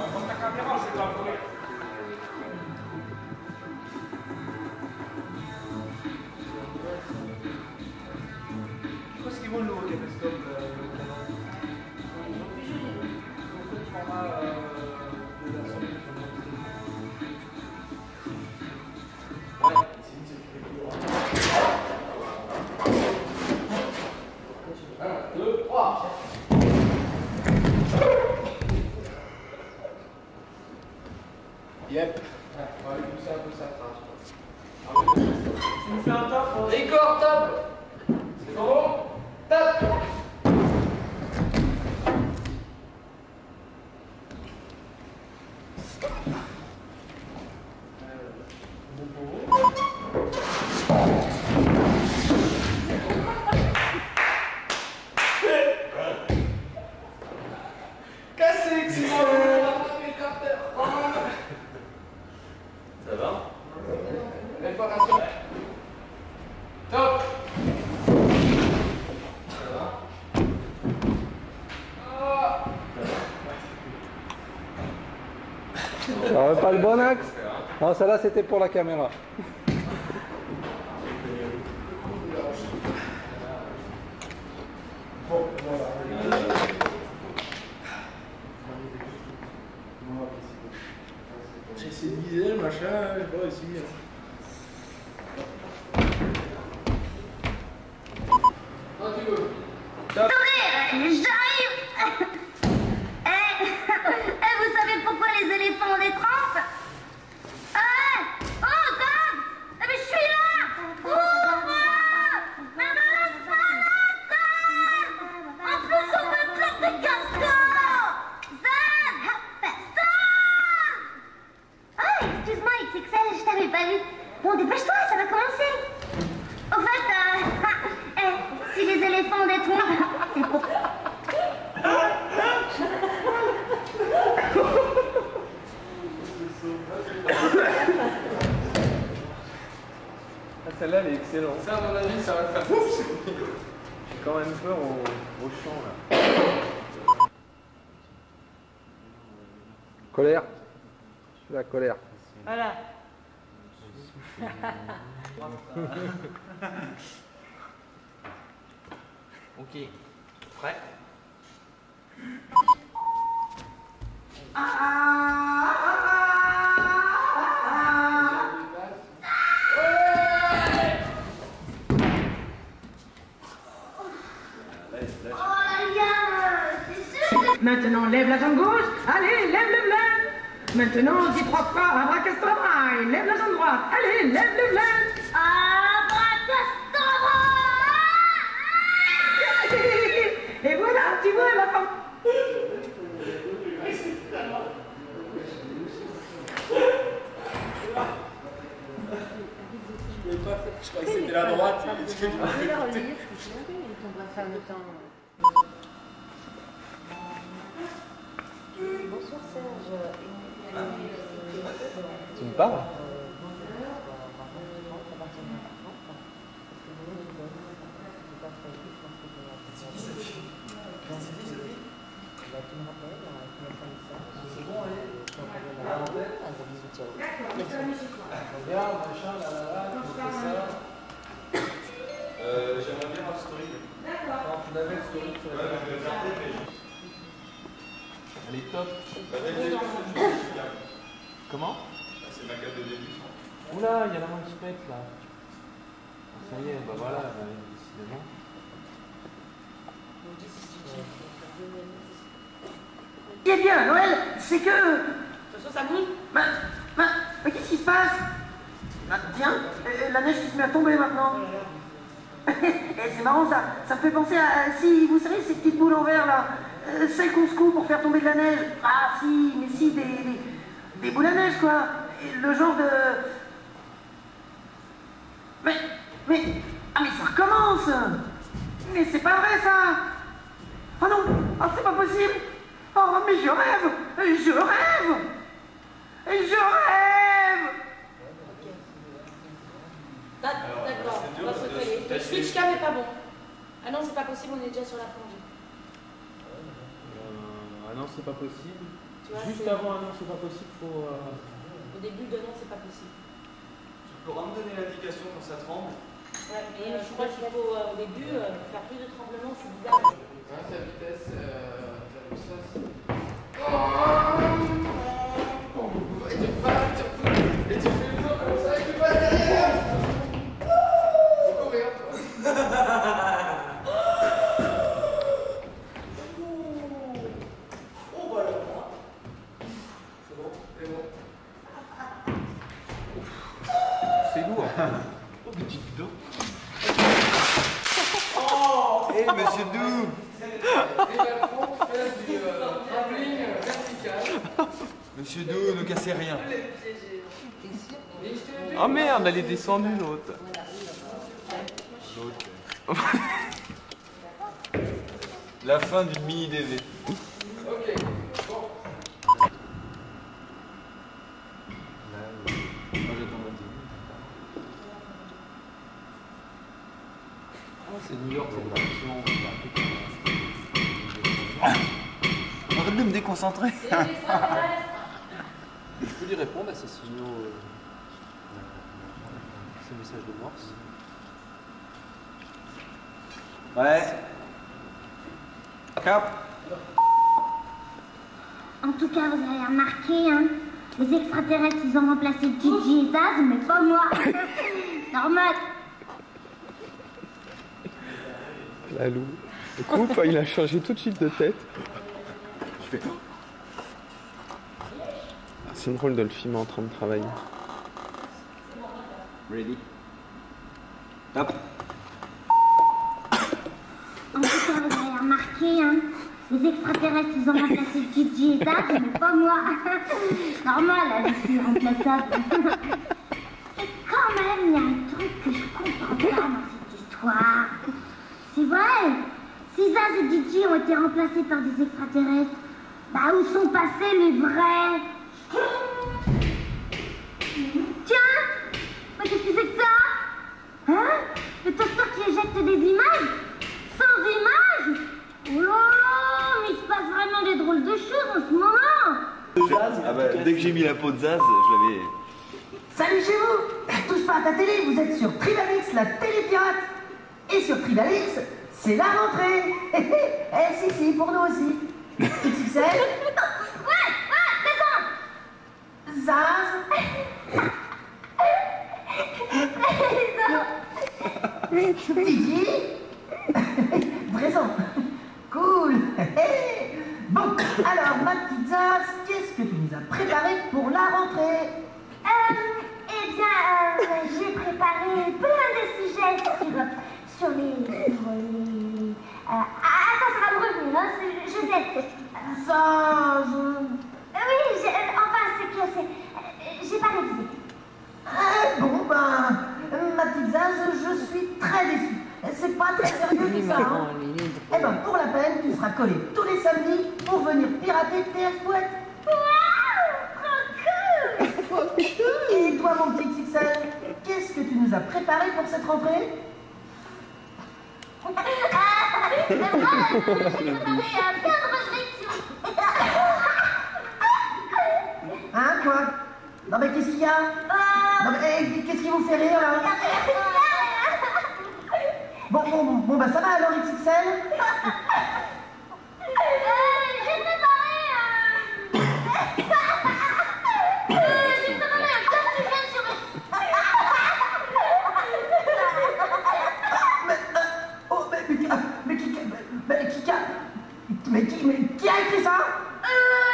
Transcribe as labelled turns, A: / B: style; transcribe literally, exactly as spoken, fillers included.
A: Prends ta caméra, je vais la voler. Qu'est-ce qu'ils vont le nouveau caméscope? Ils ont plus joli. Ils ont le format de la sortie. Ouais, c'est une un, deux, trois. Yep. Ouais, on va aller pousser un peu ça. Tu nous fais un top? Record, top. C'est bon? Top. Cassé, excellent.
B: Ça va?
A: Réparation. Top.
B: Ça va?
A: Ah.
C: Alors, pas le bon axe? Non, celle-là c'était pour la caméra.
A: Bon, voilà. J'ai essayé de viser le machin, j'ai pas réussi. Ah, tu veux? Top.
D: J'arrive. Eh, eh, vous savez pourquoi les éléphants ont des trempes? Ah, oh, Dad. Eh, mais je suis là. Ouvre. Mais me laisse pas là, Dad. En plus, on me pleure de castor. Dad, Dad. Ah, excuse-moi, X X L, je t'avais pas vu. Bon, dépêche-toi, ça va commencer. Au fait, euh, ah, eh, si les éléphants ont des trompes, c'est pour...
C: Ah, celle-là elle est excellente.
A: Ça, à mon avis, ça va le faire. Oups.
C: J'ai quand même peur au, au champ là. Colère. La colère.
E: Voilà.
B: Ok. Prêt?
E: Maintenant, lève la jambe gauche. Allez, lève, lève, lève. Maintenant, dis trois fois abracastora. Lève la jambe droite. Allez, lève, lève, lève.
D: Abracastora.
E: Et voilà, tu vois la femme.
A: Je pouvais pas faire, je croyais que c'était la droite. Il était du
F: On
A: mauvais
F: va
A: côté.
F: relire, je suis sûre, il tombera faire le temps. Bonsoir Serge.
C: Tu me parles?
A: Bien, machin, là, là, là, tu fais ça.
B: Euh, J'aimerais bien un story.
A: Quand tu l'avais le story sur
B: Ouais, mais je vais regarder, mais je...
C: Elle est top.
B: Bah, dès le début, c'est juste super.
C: Comment?
B: Ah, c'est ma carte de début.
C: Oula, il y a la main qui pète là. Ça y est, bah voilà, bah, décidément.
E: Ce qui est bien, Noël, c'est que...
F: De toute façon, ça bouge.
E: Bah, bah, mais qu'est-ce qui se passe? Bah, tiens, euh, la neige qui se met à tomber maintenant. Et c'est marrant ça, ça me fait penser à, si, vous savez, ces petites boules en verre là, euh, celles qu'on secoue pour faire tomber de la neige. Ah si, mais si, des, des, des boules à neige quoi. Et le genre de... Mais, mais, ah mais ça recommence. Mais c'est pas vrai ça. Oh non, oh, c'est pas possible. Oh mais je rêve, je rêve, je rêve.
F: D'accord, on va se coller. Le switch cam est pas bon. Ah non, c'est pas possible, on est déjà sur la plongée.
C: Euh, ah non, c'est pas possible.
F: Tu vois,
C: Juste
F: c'est-
C: avant un non, c'est pas possible, faut. euh,
F: Au début de non, c'est pas possible.
B: Tu pourras me donner l'indication quand ça tremble.
F: Ouais, mais euh, je crois qu'il faut euh, au début euh, faire plus de tremblements, c'est bizarre.
A: Ouais, ta vitesse, euh, t'as vu ça c'est- Et tu pars, tu retournes, et tu fais le tour comme ça, et tu vas derrière. Faut courir, toi.
B: Oh bah alors.
A: C'est bon, c'est bon.
C: C'est lourd.
B: Oh petite dos.
C: Eh, monsieur Doux!
A: Et là, le fond, tu fais du euh, travelling euh, vertical.
C: Monsieur Doux, ne cassez rien.
A: Et je te le
C: Oh merde, elle est descendue l'autre. La fin d'une mini D V.
A: Ok, bon.
C: C'est New York, c'est Arrête de me déconcentrer.
F: C'est les extraterrestres.
C: Je peux lui répondre à ces signaux, euh, ces messages de Morse. Ouais. Cap.
D: En tout cas, vous avez remarqué, hein, les extraterrestres, ils ont remplacé Gigi et Zaz, mais pas moi. Normal.
G: Lalou. Coupe, il a changé tout de suite de tête. Je fais. Ah, c'est drôle de le filmer en train de travailler.
C: Ready. Hop.
D: En tout cas, vous avez remarqué, hein, les extraterrestres, ils ont remplacé Gigi et Zaz, mais pas moi. Normal, là, je suis remplaçable. Et quand même, il y a un truc que je comprends pas dans cette histoire. C'est vrai, si Zaz et Gigi ont été remplacés par des extraterrestres, bah où sont passés les vrais? Tiens, mais qu'est-ce que c'est que ça? Hein? Le docteur qui éjecte des images? Sans images? Oh là là, mais il se passe vraiment des drôles de choses en ce moment.
C: Ah bah, dès que j'ai mis la peau de Zaz, je l'avais.
E: Salut chez vous! Touche pas à ta télé, vous êtes sur Tribalix, la télé pirate! Et sur Tribalix, c'est la rentrée! Eh si, si, pour nous aussi! X X L?
D: Ouais, ouais, c'est ça.
E: Zaz? Didi? Présent! Cool! Bon, alors ma petite Zaz, qu'est-ce que tu nous as préparé pour la rentrée?
D: Euh, eh bien, euh, j'ai préparé plein de sujets sur, sur les... Sur les euh, ah, attends, ça va me revenir, hein, c'est- je sais. Euh,
E: Zaz!
D: oui, j'ai- euh, enfin, c'est que c'est... euh, j'ai pas révisé.
E: Ah, bon, ben, ma petite Zaz, je suis très déçue. C'est pas très sérieux tout ça, hein? Eh ben, pour la peine, tu seras collé tous les samedis pour venir pirater T F Poète.
D: Waouh, trop cool.
E: Et toi, mon petit X X L, qu'est-ce que tu nous as préparé pour cette rentrée?
D: Ah, c'est vrai, j'ai préparé euh, plein de réflexions.
E: Hein, quoi? Non, mais qu'est-ce qu'il y a? Non, mais eh, qu'est-ce qui vous fait rire, là? Bon, bon, bon, bon, bah ça va alors, X X L?
D: Euh, j'ai préparé... Euh... euh, j'ai préparé un tortue sur...
E: Mais, euh, oh, mais, mais, ah, mais qui, mais, mais qui, qui a, mais qui, mais qui a écrit ça?
D: Euh...